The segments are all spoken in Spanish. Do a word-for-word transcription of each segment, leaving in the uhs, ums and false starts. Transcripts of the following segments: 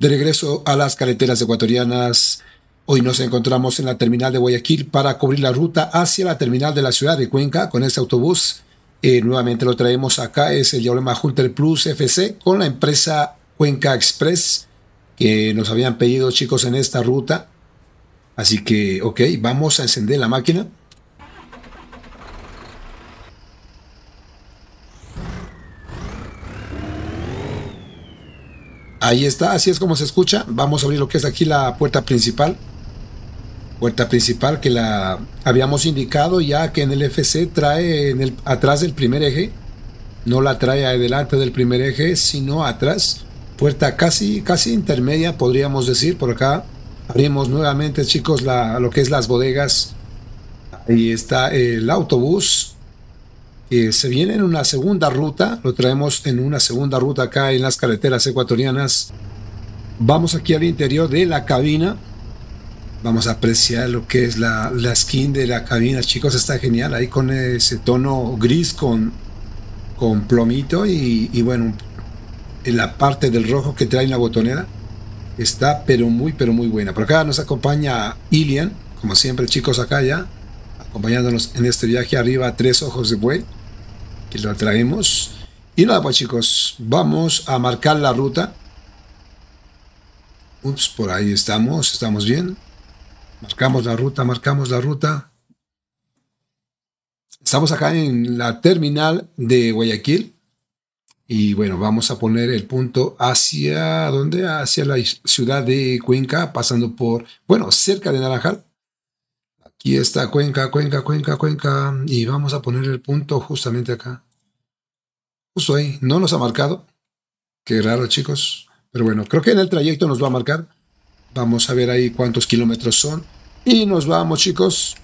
De regreso a las carreteras ecuatorianas, hoy nos encontramos en la terminal de Guayaquil para cubrir la ruta hacia la terminal de la ciudad de Cuenca con este autobús. Eh, nuevamente lo traemos acá, es el Yaulema Hunter Plus F C con la empresa Cuenca Express que nos habían pedido, chicos, en esta ruta. Así que, ok, vamos a encender la máquina. Ahí está, así es como se escucha. Vamos a abrir lo que es aquí la puerta principal. Puerta principal que la habíamos indicado ya que en el F C trae en el, atrás del primer eje. No la trae adelante del primer eje, sino atrás. Puerta casi, casi intermedia, podríamos decir. Por acá abrimos nuevamente, chicos, la, lo que es las bodegas. Ahí está el autobús. Eh, se viene en una segunda ruta, lo traemos en una segunda ruta acá en las carreteras ecuatorianas. Vamos aquí al interior de la cabina. Vamos a apreciar lo que es la, la skin de la cabina, chicos, está genial, ahí con ese tono gris con, con plomito y, y bueno, en la parte del rojo que trae la botonera. Está pero muy, pero muy buena. Por acá nos acompaña Ilian, como siempre, chicos, acá ya, acompañándonos en este viaje arriba a Tres Ojos de Buey, que lo traemos. Y nada, pues, chicos, vamos a marcar la ruta. Ups, por ahí estamos, estamos bien. Marcamos la ruta, marcamos la ruta. Estamos acá en la terminal de Guayaquil. Y bueno, vamos a poner el punto hacia, ¿dónde? Hacia la ciudad de Cuenca, pasando por, bueno, cerca de Naranjal. Aquí está Cuenca, Cuenca, Cuenca, Cuenca. Y vamos a poner el punto justamente acá. Justo ahí. No nos ha marcado. Qué raro, chicos. Pero bueno, creo que en el trayecto nos va a marcar. Vamos a ver ahí cuántos kilómetros son. Y nos vamos, chicos.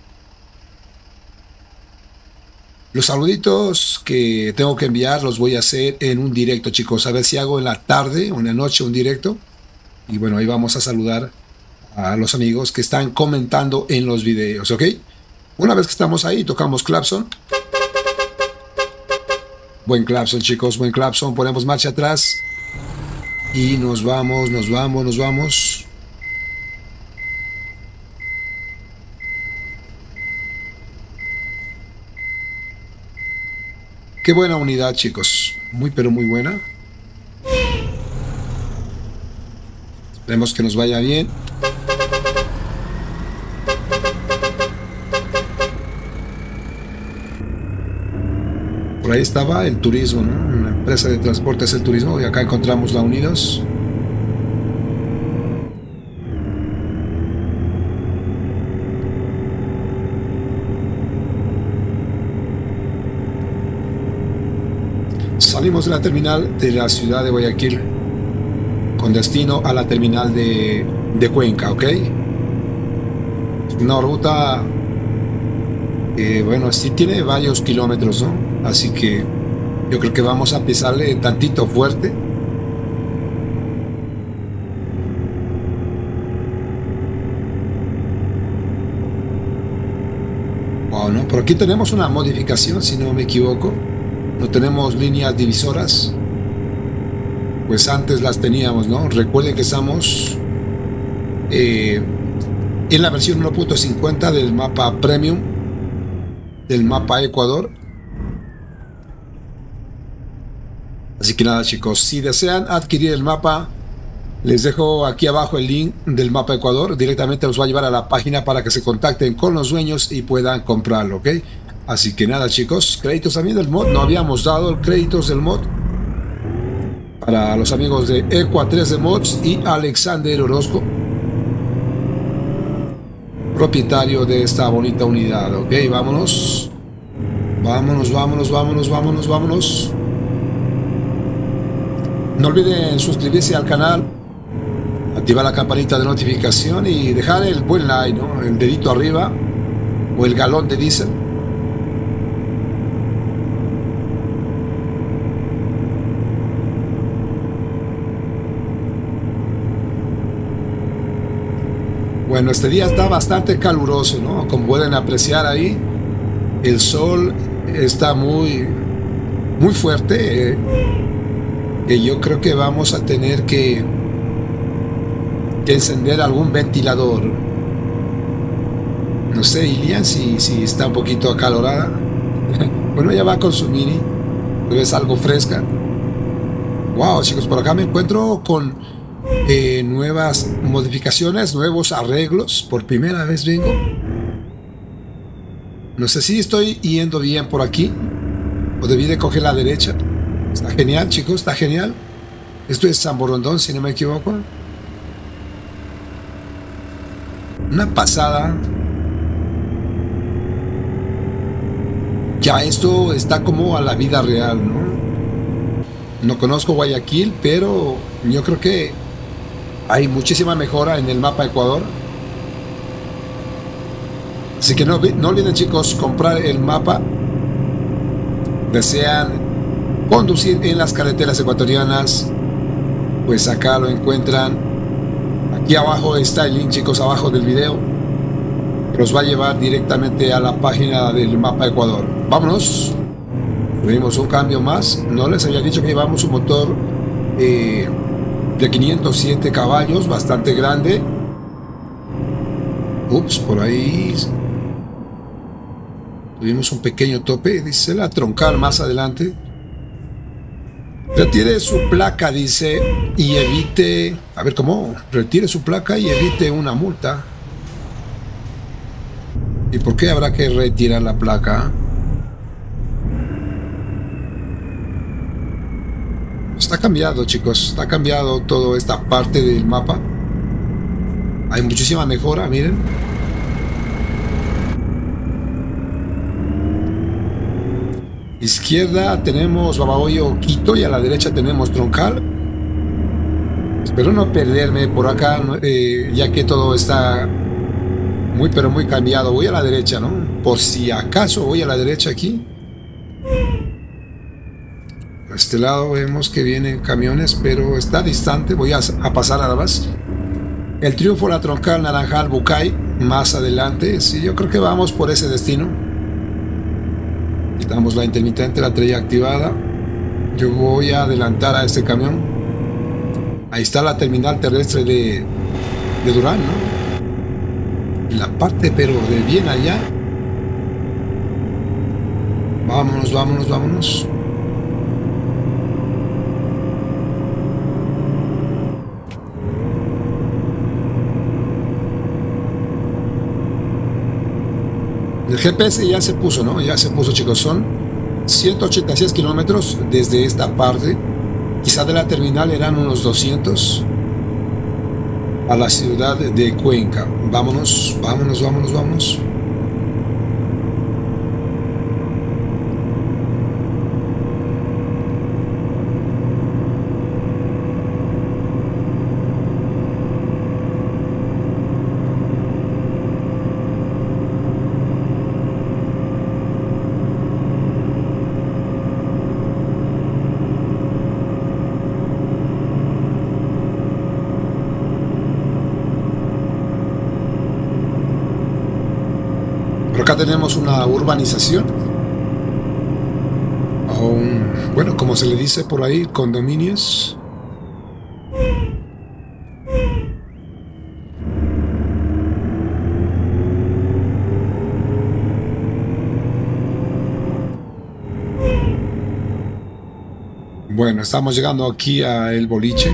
Los saluditos que tengo que enviar los voy a hacer en un directo, chicos. A ver si hago en la tarde o en la noche un directo. Y bueno, ahí vamos a saludar a los amigos que están comentando en los videos, ¿ok? Una vez que estamos ahí, tocamos clapson. Buen clapson, chicos, buen clapson. Ponemos marcha atrás. Y nos vamos, nos vamos, nos vamos. Qué buena unidad, chicos. Muy, pero muy buena. Esperemos que nos vaya bien. Por ahí estaba el turismo, ¿no? Una empresa de transportes del turismo. Y acá encontramos la Unidos. Salimos de la terminal de la ciudad de Guayaquil con destino a la terminal de, de Cuenca, ¿ok? Una ruta, eh, bueno, sí tiene varios kilómetros, ¿no? Así que yo creo que vamos a pisarle tantito fuerte. Wow, ¿no? Por aquí tenemos una modificación, si no me equivoco. No tenemos líneas divisoras. Pues antes las teníamos, ¿no? Recuerden que estamos eh, en la versión uno punto cincuenta del mapa Premium, del mapa Ecuador. Así que nada, chicos, si desean adquirir el mapa, les dejo aquí abajo el link del mapa Ecuador. Directamente los va a llevar a la página para que se contacten con los dueños y puedan comprarlo, ¿ok? Así que nada, chicos, créditos también del mod. No habíamos dado créditos del mod para los amigos de Equa tres D Mods y Alexander Orozco, propietario de esta bonita unidad. Ok, vámonos. Vámonos, vámonos, vámonos, vámonos, vámonos. No olviden suscribirse al canal, activar la campanita de notificación y dejar el buen like, ¿no? El dedito arriba o el galón de diésel. Bueno, este día está bastante caluroso, ¿no? Como pueden apreciar ahí, el sol está muy, muy fuerte. Eh, que yo creo que vamos a tener que encender algún ventilador. No sé, Ilian, si, si está un poquito acalorada. Bueno, ella va con su mini. Es algo fresca. Wow, chicos, por acá me encuentro con eh, nuevas modificaciones, nuevos arreglos. Por primera vez vengo. No sé si estoy yendo bien por aquí o debí de coger la derecha. Está genial, chicos, está genial. Esto es San Borondón, si no me equivoco. Una pasada. Ya esto está como a la vida real, ¿no? No conozco Guayaquil, pero yo creo que hay muchísima mejora en el mapa Ecuador. Así que no, no olviden, chicos, comprar el mapa. Desean conducir en las carreteras ecuatorianas, pues acá lo encuentran. Aquí abajo está el link, chicos, abajo del video, que los va a llevar directamente a la página del mapa Ecuador. Vámonos. Tuvimos un cambio más. No les había dicho que llevamos un motor eh, de quinientos siete caballos, bastante grande. Ups, por ahí tuvimos un pequeño tope. Dice la troncal más adelante. Retire su placa, dice, y evite... A ver, ¿cómo? Retire su placa y evite una multa. ¿Y por qué habrá que retirar la placa? Está cambiado, chicos. Está cambiado toda esta parte del mapa. Hay muchísima mejora, miren. Izquierda tenemos Babahoyo, Quito, y a la derecha tenemos Troncal. Espero no perderme por acá, eh, ya que todo está muy pero muy cambiado. Voy a la derecha, ¿no? Por si acaso voy a la derecha aquí. A este lado vemos que vienen camiones, pero está distante. Voy a, a pasar nada más. El Triunfo, la Troncal, Naranjal, Bucay, más adelante. Sí, yo creo que vamos por ese destino. Quitamos la intermitente, la traía activada. Yo voy a adelantar a este camión. Ahí está la terminal terrestre de, de Durán, ¿no? En la parte, pero de bien allá. Vámonos, vámonos, vámonos. El G P S ya se puso, ¿no? Ya se puso, chicos. Son ciento ochenta y seis kilómetros desde esta parte. Quizá de la terminal eran unos doscientos a la ciudad de Cuenca. Vámonos, vámonos, vámonos, vámonos. Acá tenemos una urbanización, o un, bueno, como se le dice por ahí, condominios. Bueno, estamos llegando aquí a el boliche.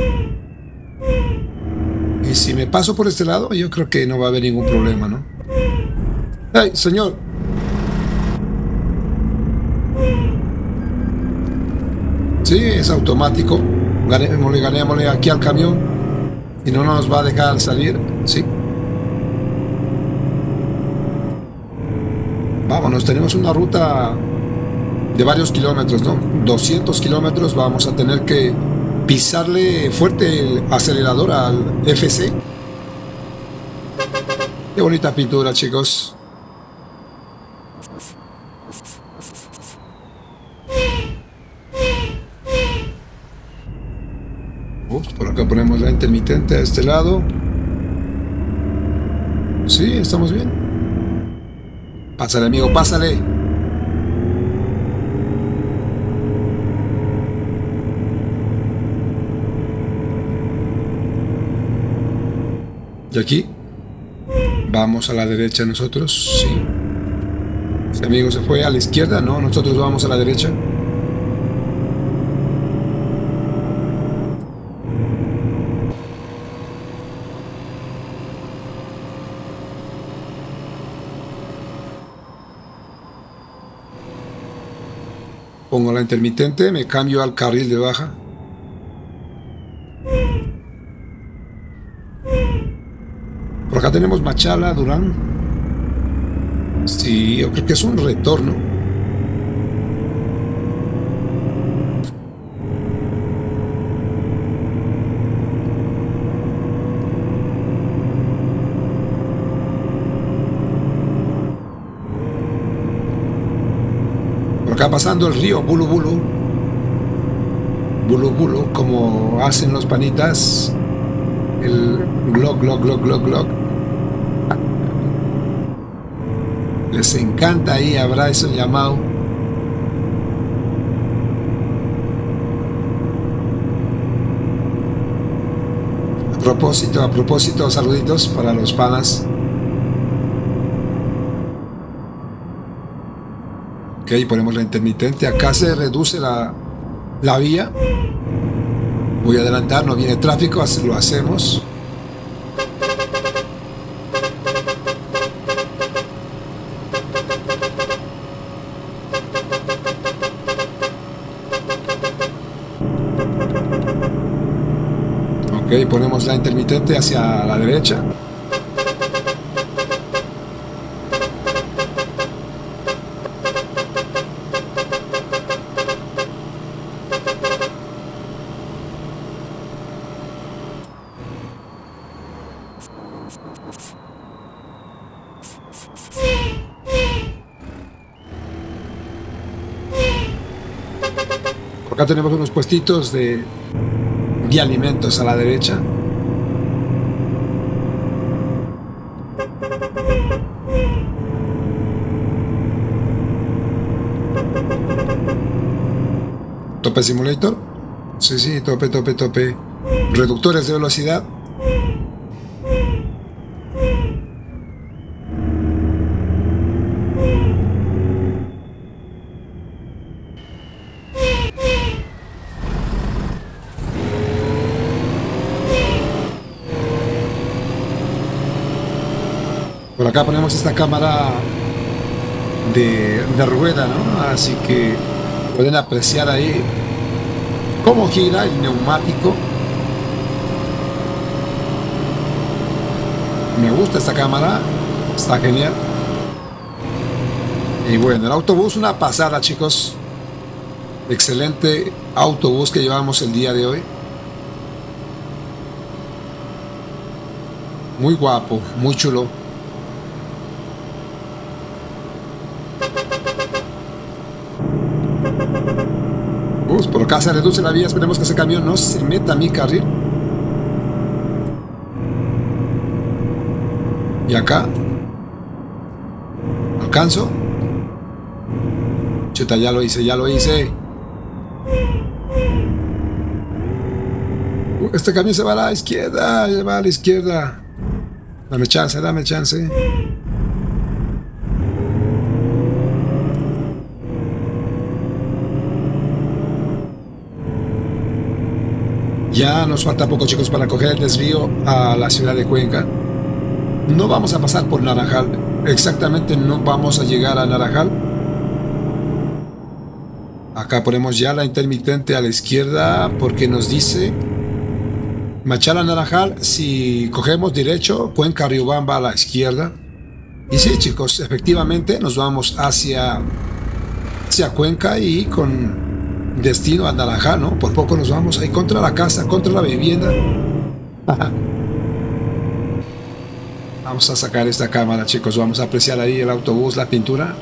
Y si me paso por este lado, yo creo que no va a haber ningún problema, ¿no? ¡Hey, señor! Sí, es automático. Ganémosle, ganémosle aquí al camión. Y no nos va a dejar salir. Sí. Vámonos, tenemos una ruta de varios kilómetros, ¿no? doscientos kilómetros. Vamos a tener que pisarle fuerte el acelerador al F C. Qué bonita pintura, chicos. Ups, por acá ponemos la intermitente a este lado. Sí, estamos bien. Pásale, amigo, pásale. Y aquí vamos a la derecha nosotros. Sí. Ese amigo se fue a la izquierda, no, nosotros vamos a la derecha. Pongo la intermitente, me cambio al carril de baja. Por acá tenemos Machala, Durán. Sí, yo creo que es un retorno. Por acá pasando el río Bulu Bulu. Bulu Bulu, como hacen los panitas. El glog, glog, glog, glog, glog. Les encanta ahí, habrá eso llamado. A propósito, a propósito, saluditos para los panas. Ok, ponemos la intermitente. Acá se reduce la, la vía. Voy a adelantar, no viene tráfico, así lo hacemos. Ok, ponemos la intermitente hacia la derecha. Por acá tenemos unos puestitos de, de alimentos a la derecha. Tope simulator. Sí, sí, tope, tope, tope. Reductores de velocidad. Por acá ponemos esta cámara de, de rueda, ¿no? Así que pueden apreciar ahí cómo gira el neumático. Me gusta esta cámara, está genial. Y bueno, el autobús, una pasada, chicos. Excelente autobús que llevamos el día de hoy. Muy guapo, muy chulo. Uf, por acá se reduce la vía, esperemos que ese camión no se meta a mi carril. Y acá alcanzo. Chuta, ya lo hice, ya lo hice. Uh, este camión se va a la izquierda, se va a la izquierda. Dame chance, dame chance. Ya nos falta poco, chicos, para coger el desvío a la ciudad de Cuenca. No vamos a pasar por Naranjal. Exactamente, no vamos a llegar a Naranjal. Acá ponemos ya la intermitente a la izquierda porque nos dice Machala Naranjal. Si cogemos derecho, Cuenca Riobamba a la izquierda. Y sí, chicos, efectivamente nos vamos hacia, hacia Cuenca y con destino a Naranjal, ¿no? Por poco nos vamos ahí contra la casa, contra la vivienda. Vamos a sacar esta cámara, chicos. Vamos a apreciar ahí el autobús, la pintura.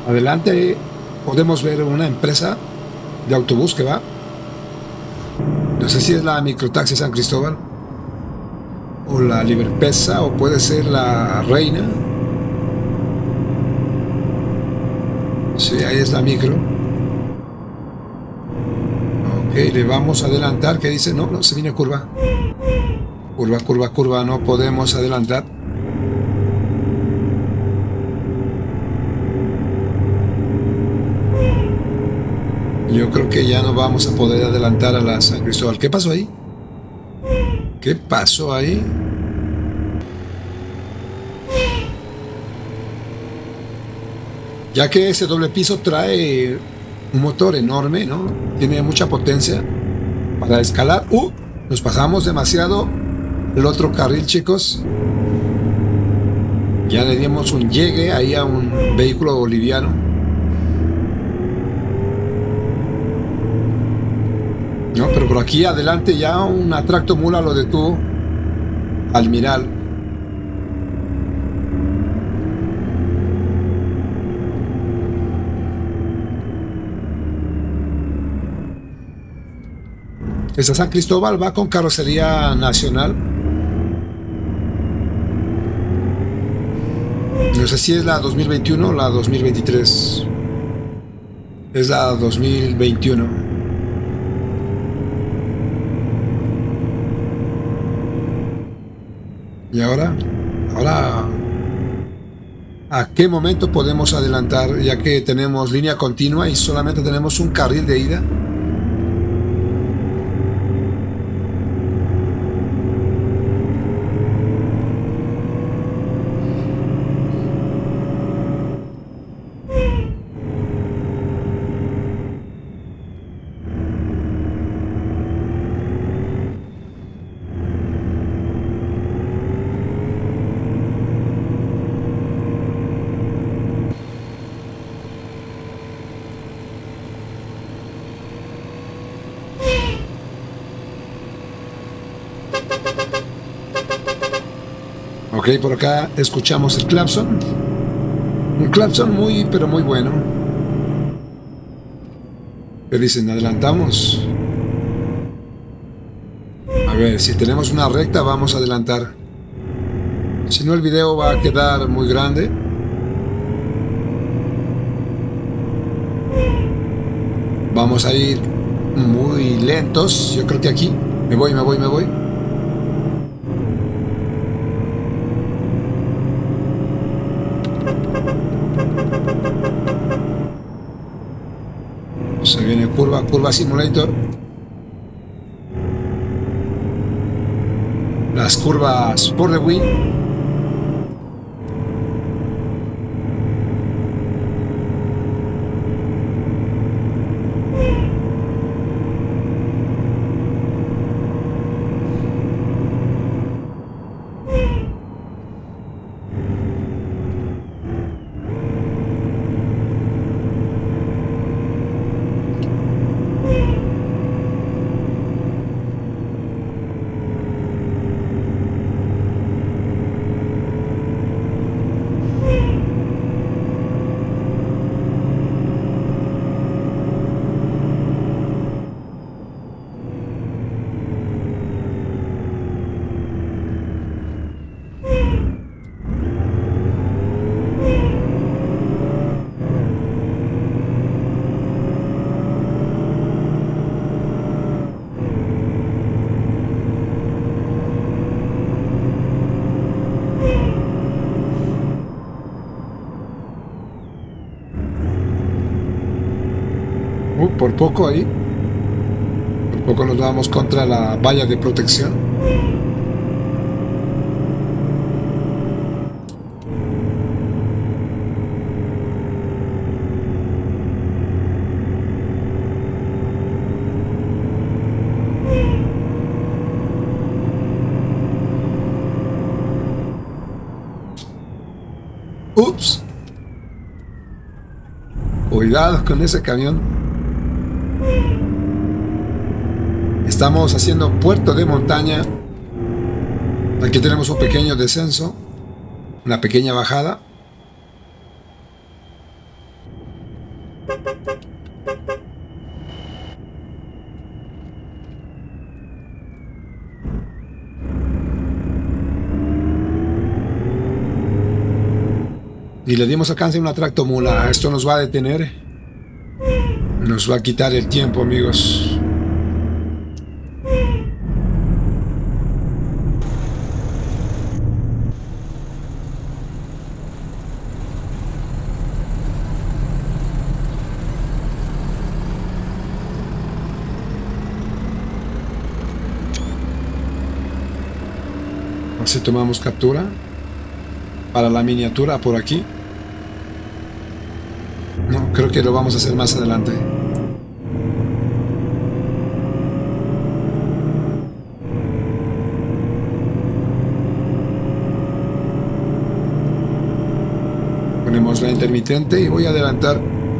Adelante podemos ver una empresa de autobús que va. No sé si es la Microtaxi San Cristóbal o la Liberpesa o puede ser la Reina. Sí, ahí es la micro. Ok, le vamos a adelantar. ¿Qué dice? No, no, se viene curva. Curva, curva, curva. No podemos adelantar. Yo creo que ya no vamos a poder adelantar a la San Cristóbal. ¿Qué pasó ahí? ¿Qué pasó ahí? Ya que ese doble piso trae un motor enorme, ¿no? Tiene mucha potencia para escalar. ¡Uh! Nos pasamos demasiado el otro carril, chicos. Ya le dimos un llegue ahí a un vehículo boliviano. No, pero por aquí adelante ya un atracto mula lo detuvo. Almiral. Esta San Cristóbal va con carrocería nacional. No sé si es la dos mil veintiuno o la dos mil veintitrés. Es la dos mil veintiuno. Y ahora, ahora, ¿a qué momento podemos adelantar? Ya que tenemos línea continua y solamente tenemos un carril de ida. Ok, por acá escuchamos el clapson. Un clapson muy, pero muy bueno. ¿Qué dicen? ¿Adelantamos? A ver, si tenemos una recta, vamos a adelantar. Si no, el video va a quedar muy grande. Vamos a ir muy lentos. Yo creo que aquí. Me voy, me voy, me voy. Se viene curva, curva simulator. Las curvas por the win. Uh, por poco ahí. Por poco nos vamos contra la valla de protección. Ups. Cuidado con ese camión. Estamos haciendo puerto de montaña. Aquí tenemos un pequeño descenso, una pequeña bajada. Y le dimos alcance a una tractomula. Esto nos va a detener. Nos va a quitar el tiempo, amigos. Así tomamos captura para la miniatura por aquí. No, creo que lo vamos a hacer más adelante. Ponemos la intermitente y voy a adelantar.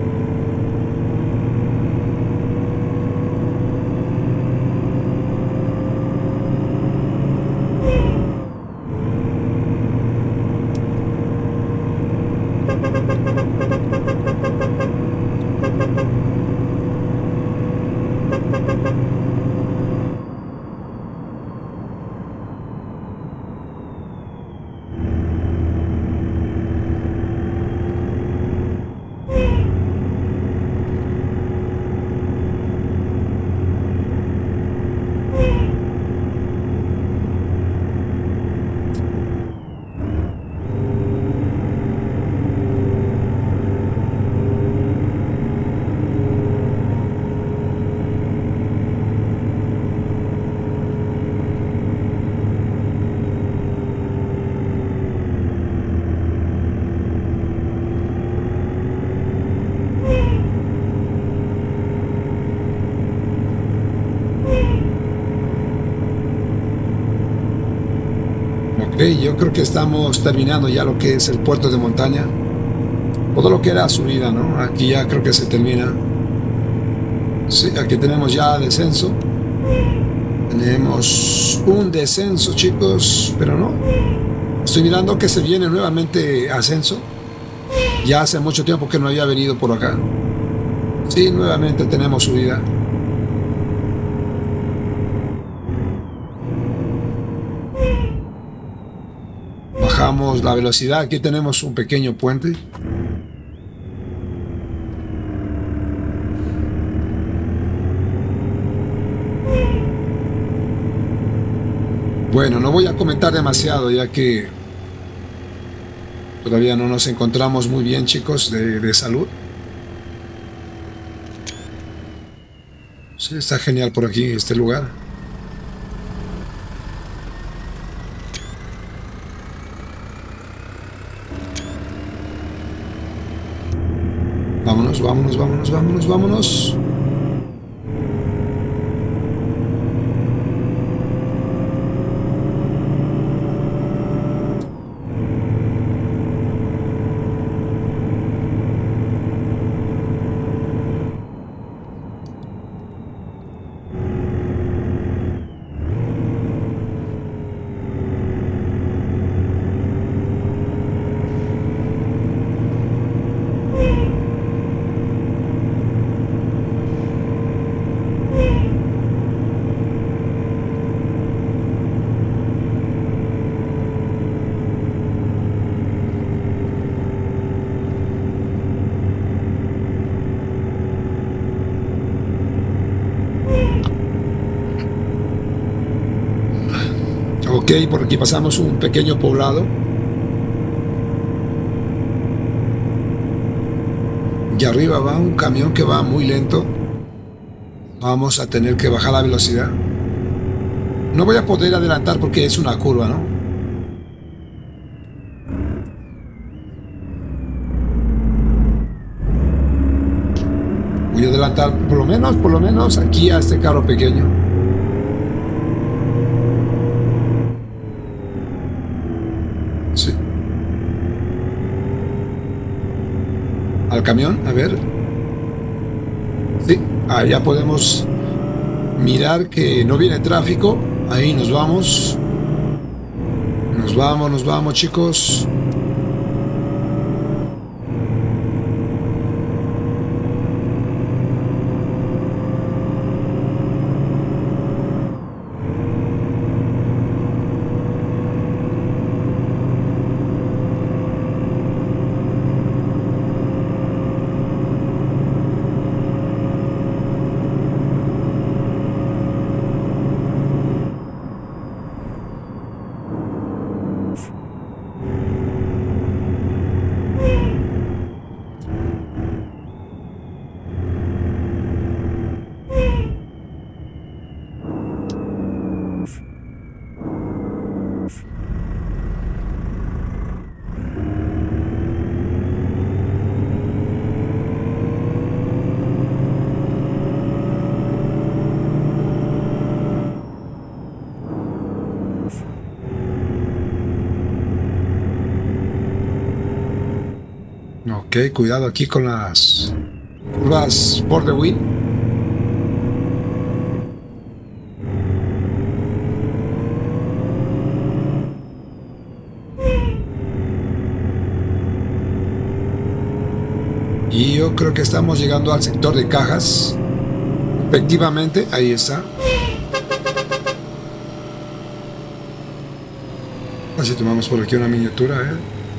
Yo creo que estamos terminando ya lo que es el puerto de montaña. Todo lo que era subida, ¿no? Aquí ya creo que se termina. Sí, aquí tenemos ya descenso. Tenemos un descenso, chicos, pero no. Estoy mirando que se viene nuevamente ascenso. Ya hace mucho tiempo que no había venido por acá. Sí, nuevamente tenemos subida. Bajamos la velocidad. Aquí tenemos un pequeño puente. Bueno, no voy a comentar demasiado ya que todavía no nos encontramos muy bien, chicos, de, de salud. Sí, está genial por aquí este lugar. Vámonos, vámonos, vámonos, vámonos, vámonos. Ok, por aquí pasamos un pequeño poblado. Y arriba va un camión que va muy lento. Vamos a tener que bajar la velocidad. No voy a poder adelantar porque es una curva, ¿no? Voy a adelantar por lo menos, por lo menos aquí a este carro pequeño. Sí. Al camión, a ver. Sí, ahí ya podemos mirar que no viene tráfico. Ahí nos vamos. Nos vamos, nos vamos, chicos. Ok, cuidado aquí con las curvas por the win. Y yo creo que estamos llegando al sector de cajas. Efectivamente, ahí está. Así tomamos por aquí una miniatura, ¿eh?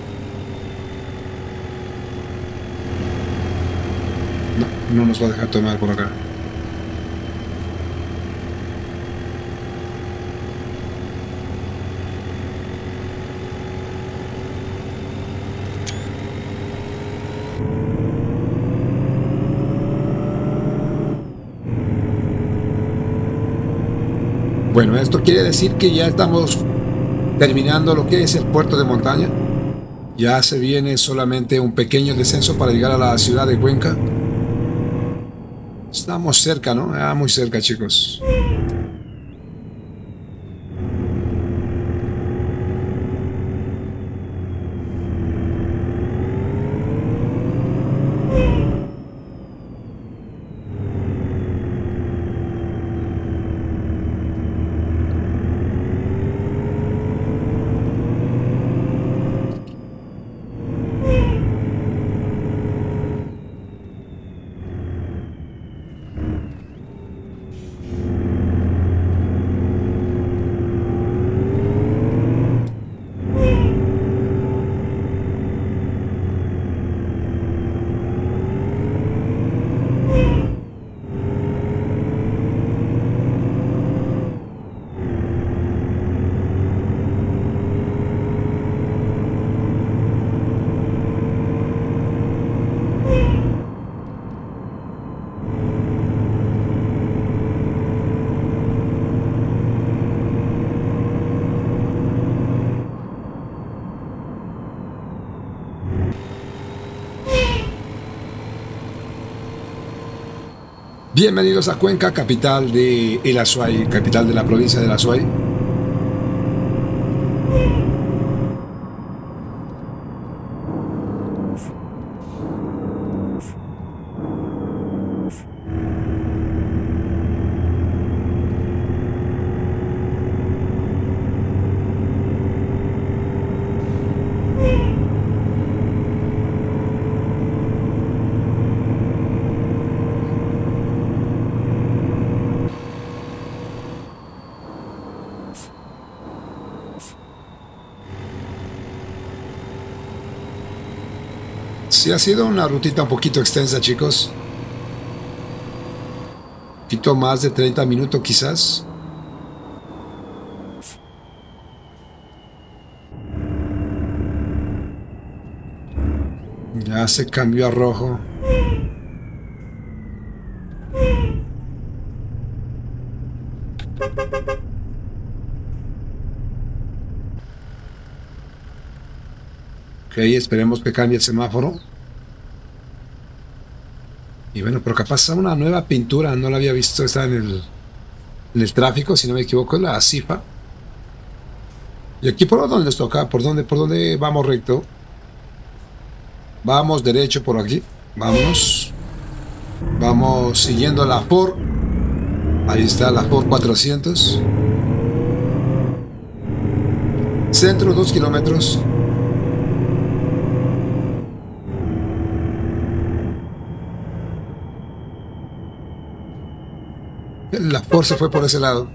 No, no nos va a dejar tomar por acá. Bueno, esto quiere decir que ya estamos terminando lo que es el puerto de montaña. Ya se viene solamente un pequeño descenso para llegar a la ciudad de Cuenca. Estamos cerca, ¿no? Ah, muy cerca, chicos. Bienvenidos a Cuenca, capital de El Azuay, capital de la provincia de El Azuay. Sí, ha sido una rutita un poquito extensa, chicos. Un poquito más de treinta minutos quizás. Ya se cambió a rojo. Ok, esperemos que cambie el semáforo. Y bueno, pero capaz una nueva pintura, no la había visto, está en el, en el tráfico, si no me equivoco, la CIFA. Y aquí por dónde nos toca, por dónde, por dónde vamos recto. Vamos derecho por aquí, vámonos. Vamos siguiendo la Ford. Ahí está la Ford cuatrocientos. Centro, dos kilómetros. La Ford se fue por ese lado.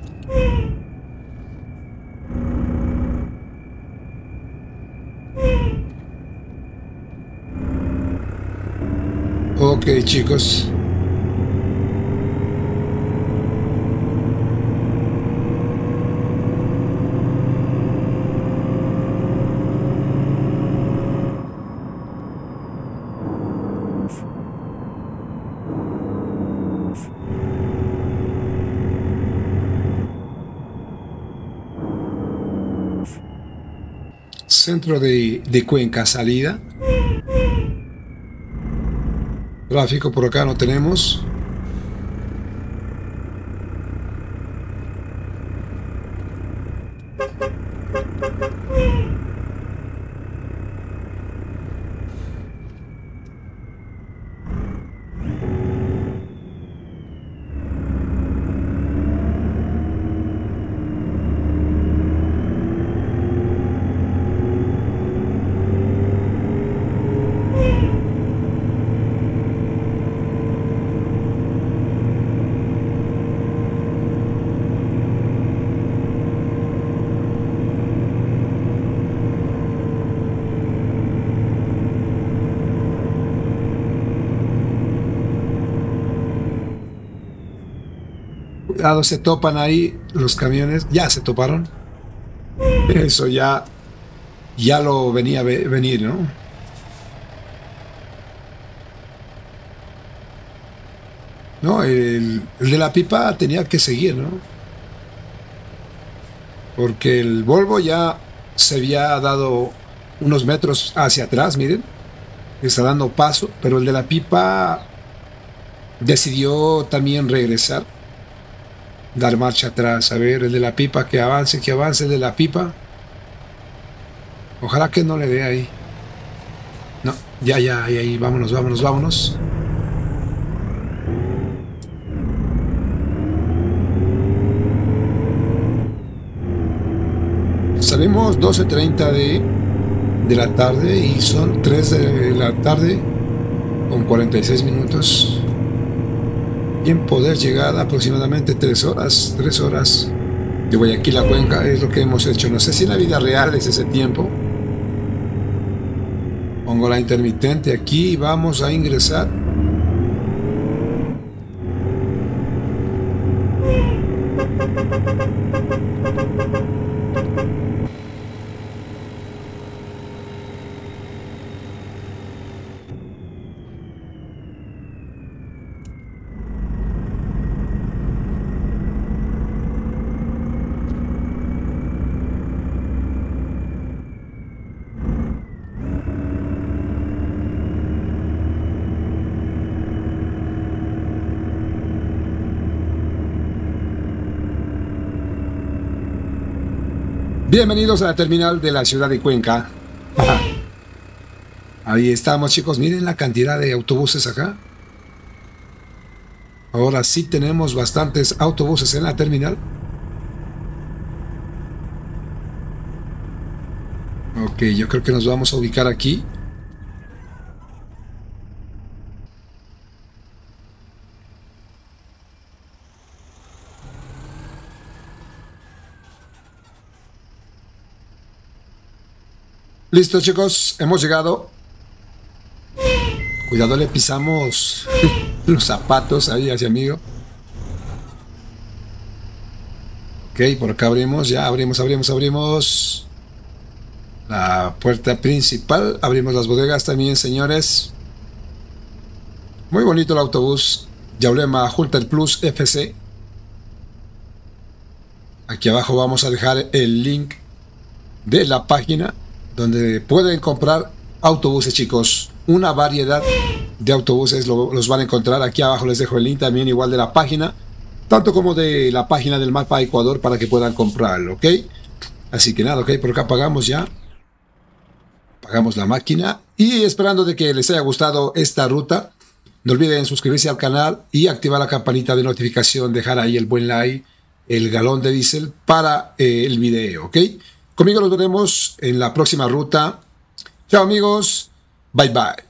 Ok, chicos. Centro de, de Cuenca, salida. Tráfico por acá no tenemos. cuidado, se topan ahí los camiones. Ya se toparon. Eso ya, ya lo venía a venir, ¿no? No, el, el de la pipa tenía que seguir, ¿no? Porque el Volvo ya se había dado unos metros hacia atrás, miren. Está dando paso, pero el de la pipa decidió también regresar, dar marcha atrás. A ver, el de la pipa, que avance, que avance el de la pipa. Ojalá que no le dé ahí. No, ya, ya, ahí, ahí, vámonos, vámonos, vámonos. Salimos doce treinta de, de la tarde y son tres de la tarde con cuarenta y seis minutos. Tiempo de llegada aproximadamente tres horas, tres horas de Guayaquil a Cuenca es lo que hemos hecho. No sé si en la vida real es ese tiempo. Pongo la intermitente aquí y vamos a ingresar. Bienvenidos a la terminal de la ciudad de Cuenca. Ahí estamos, chicos. Miren la cantidad de autobuses acá. Ahora sí tenemos bastantes autobuses en la terminal. Ok, yo creo que nos vamos a ubicar aquí. Listo, chicos, hemos llegado. Cuidado, le pisamos los zapatos ahí hacia amigo. Ok, por acá abrimos, ya abrimos, abrimos, abrimos la puerta principal. Abrimos las bodegas también, señores. Muy bonito el autobús Yaulema Hulter Plus F C. Aquí abajo vamos a dejar el link de la página donde pueden comprar autobuses, chicos. Una variedad de autobuses lo, los van a encontrar. Aquí abajo les dejo el link también, igual de la página, tanto como de la página del Mapa Ecuador, para que puedan comprarlo, ¿ok? Así que nada, ok, por acá apagamos ya. Apagamos la máquina y esperando de que les haya gustado esta ruta. No olviden suscribirse al canal y activar la campanita de notificación, dejar ahí el buen like, el galón de diésel para eh, el video, ¿ok? Conmigo nos veremos en la próxima ruta. Chao amigos, bye bye.